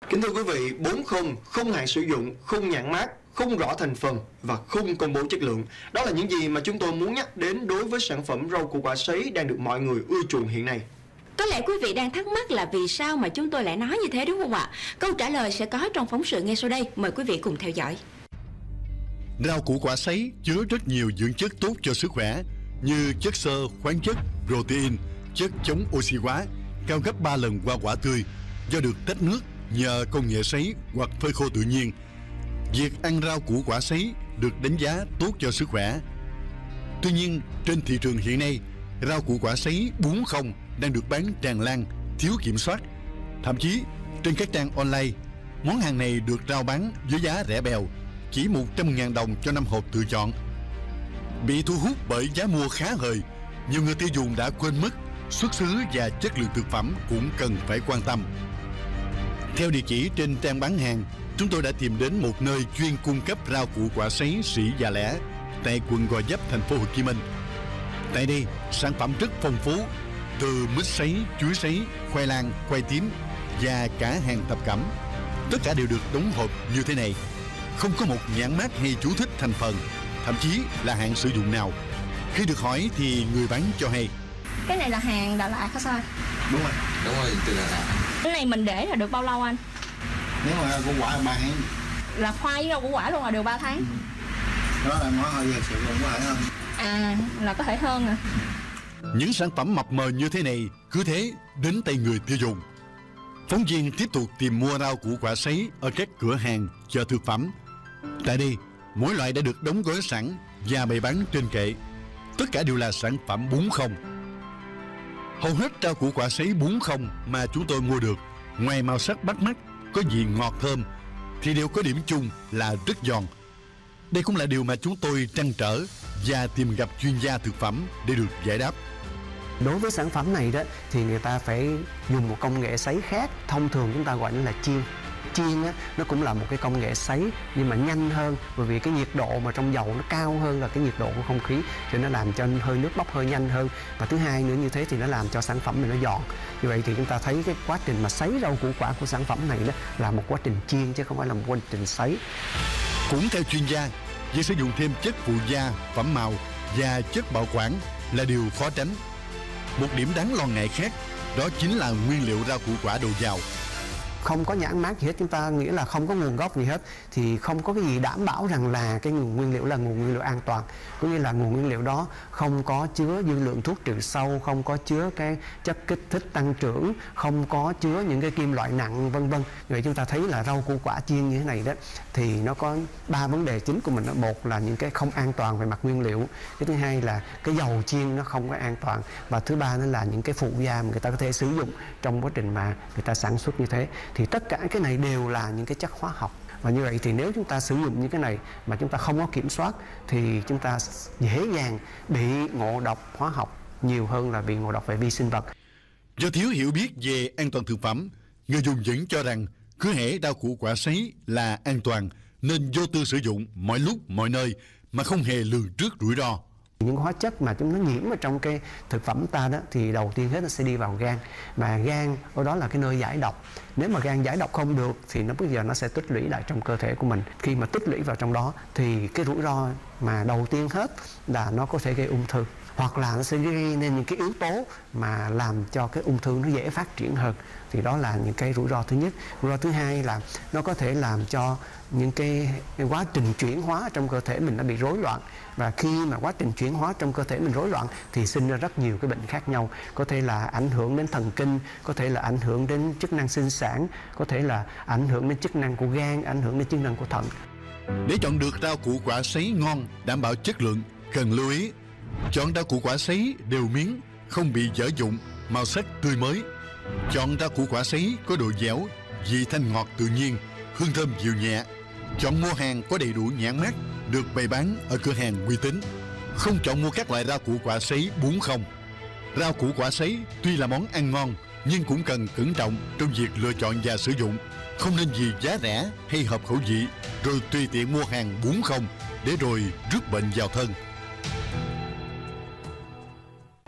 Kính thưa quý vị, 4 không: không hạn sử dụng, không nhãn mác, không rõ thành phần và không công bố chất lượng. Đó là những gì mà chúng tôi muốn nhắc đến đối với sản phẩm rau củ quả sấy đang được mọi người ưa chuộng hiện nay. Có lẽ quý vị đang thắc mắc là vì sao mà chúng tôi lại nói như thế, đúng không ạ? Câu trả lời sẽ có trong phóng sự ngay sau đây. Mời quý vị cùng theo dõi. Rau củ quả sấy chứa rất nhiều dưỡng chất tốt cho sức khỏe như chất xơ, khoáng chất, protein, chất chống oxy hóa, cao gấp 3 lần hoa quả tươi do được tách nước nhờ công nghệ sấy hoặc phơi khô tự nhiên. Việc ăn rau củ quả sấy được đánh giá tốt cho sức khỏe. Tuy nhiên, trên thị trường hiện nay, rau củ quả sấy 4 không đang được bán tràn lan, thiếu kiểm soát. Thậm chí, trên các trang online, món hàng này được rao bán với giá rẻ bèo, chỉ 100.000 đồng cho 5 hộp tự chọn. Bị thu hút bởi giá mua khá hời, nhiều người tiêu dùng đã quên mất xuất xứ và chất lượng thực phẩm cũng cần phải quan tâm. Theo địa chỉ trên trang bán hàng, chúng tôi đã tìm đến một nơi chuyên cung cấp rau củ quả sấy sỉ và lẻ tại quận Gò Vấp, thành phố Hồ Chí Minh. Tại đây, sản phẩm rất phong phú, từ mít sấy, chuối sấy, khoai lang, khoai tím và cả hàng thập cẩm. Tất cả đều được đóng hộp như thế này, không có một nhãn mác hay chú thích thành phần, thậm chí là hạn sử dụng nào. Khi được hỏi thì người bán cho hay: cái này là hàng Đà Lạt hả sao? Đúng rồi, từ Đà Lạt. Cái này mình để là được bao lâu anh? Nếu mà củ quả là 3 tháng. Là khoai với rau củ quả luôn là đều 3 tháng. Đó là món hơi thật sự cũng có thể hơn. À, là có thể hơn à. Những sản phẩm mập mờ như thế này cứ thế đến tay người tiêu dùng. Phóng viên tiếp tục tìm mua rau củ quả sấy ở các cửa hàng, chợ thực phẩm. Tại đây, mỗi loại đã được đóng gói sẵn và bày bán trên kệ. Tất cả đều là sản phẩm 4 không. Hầu hết rau củ quả sấy 4 không mà chúng tôi mua được, ngoài màu sắc bắt mắt, có vị ngọt thơm, thì đều có điểm chung là rất giòn. Đây cũng là điều mà chúng tôi trăn trở và tìm gặp chuyên gia thực phẩm để được giải đáp. Đối với sản phẩm này đó thì người ta phải dùng một công nghệ sấy khác, thông thường chúng ta gọi nó là chiên. Chiên á, nó cũng là một cái công nghệ sấy nhưng mà nhanh hơn, bởi vì cái nhiệt độ mà trong dầu nó cao hơn là cái nhiệt độ của không khí, cho nó làm cho hơi nước bốc hơi nhanh hơn. Và thứ hai nữa, như thế thì nó làm cho sản phẩm này nó giòn. Như vậy thì chúng ta thấy cái quá trình mà sấy rau củ quả của sản phẩm này đó là một quá trình chiên chứ không phải là một quá trình sấy. Cũng theo chuyên gia, việc sử dụng thêm chất phụ gia, phẩm màu và chất bảo quản là điều khó tránh. Một điểm đáng lo ngại khác đó chính là nguyên liệu rau củ quả đầu vào. Không có nhãn mác gì hết, chúng ta nghĩa là không có nguồn gốc gì hết, thì không có cái gì đảm bảo rằng là cái nguồn nguyên liệu là nguồn nguyên liệu an toàn. Có nghĩa là nguồn nguyên liệu đó không có chứa dư lượng thuốc trừ sâu, không có chứa cái chất kích thích tăng trưởng, không có chứa những cái kim loại nặng, vân vân. Vậy chúng ta thấy là rau củ quả chiên như thế này đó thì nó có 3 vấn đề chính của mình. Một là những cái không an toàn về mặt nguyên liệu, cái thứ hai là cái dầu chiên nó không có an toàn, và thứ ba nữa là những cái phụ gia mà người ta có thể sử dụng trong quá trình mà người ta sản xuất như thế. Thì tất cả cái này đều là những cái chất hóa học. Và như vậy thì nếu chúng ta sử dụng những cái này mà chúng ta không có kiểm soát thì chúng ta dễ dàng bị ngộ độc hóa học nhiều hơn là bị ngộ độc về vi sinh vật. Do thiếu hiểu biết về an toàn thực phẩm, người dùng vẫn cho rằng cứ hễ rau củ quả sấy là an toàn nên vô tư sử dụng mọi lúc mọi nơi mà không hề lường trước rủi ro. Những hóa chất mà chúng nó nhiễm vào trong cái thực phẩm ta đó thì đầu tiên hết nó sẽ đi vào gan, mà gan ở đó là cái nơi giải độc. Nếu mà gan giải độc không được thì nó bây giờ nó sẽ tích lũy lại trong cơ thể của mình. Khi mà tích lũy vào trong đó thì cái rủi ro mà đầu tiên hết là nó có thể gây ung thư, hoặc là nó sẽ gây nên những cái yếu tố mà làm cho cái ung thư nó dễ phát triển hơn. Thì đó là những cái rủi ro thứ nhất. Rủi ro thứ hai là nó có thể làm cho những cái quá trình chuyển hóa trong cơ thể mình nó bị rối loạn. Và khi mà quá trình chuyển hóa trong cơ thể mình rối loạn thì sinh ra rất nhiều cái bệnh khác nhau. Có thể là ảnh hưởng đến thần kinh, có thể là ảnh hưởng đến chức năng sinh sản, có thể là ảnh hưởng đến chức năng của gan, ảnh hưởng đến chức năng của thận. Để chọn được rau củ quả sấy ngon, đảm bảo chất lượng, cần lưu ý chọn rau củ quả sấy đều miếng, không bị dở dụng, màu sắc tươi mới. Chọn rau củ quả sấy có độ dẻo, vị thanh ngọt tự nhiên, hương thơm dịu nhẹ. Chọn mua hàng có đầy đủ nhãn mác, được bày bán ở cửa hàng uy tín. Không chọn mua các loại rau củ quả sấy 4 không. Rau củ quả sấy tuy là món ăn ngon nhưng cũng cần cẩn trọng trong việc lựa chọn và sử dụng. Không nên vì giá rẻ hay hợp khẩu vị rồi tùy tiện mua hàng 4 không để rồi rước bệnh vào thân.